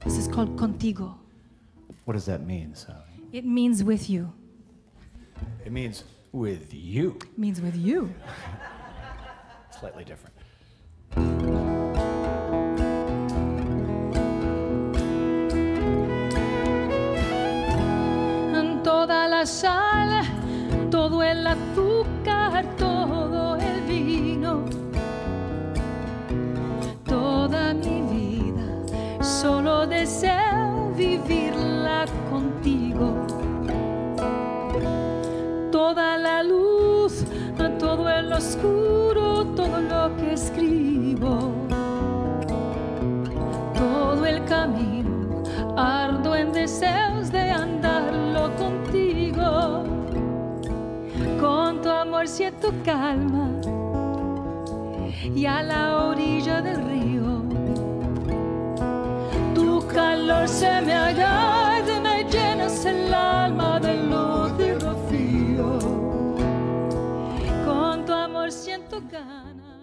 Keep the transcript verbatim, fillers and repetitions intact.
This is called Contigo. What does that mean, Sally? It means with you. It means with you. It means with you. Slightly different. Toda la sal, todo el azúcar, todo el vino, toda mi vida, solo deseo vivirla contigo. Toda la luz, todo el oscuro, todo lo que escribo, todo el camino, ardo en deseos de andarlo contigo. Con tu amor siento calma y a la orilla del río tu calor se me añade, me llenas el alma de luz y rocío. Con tu amor siento ganas.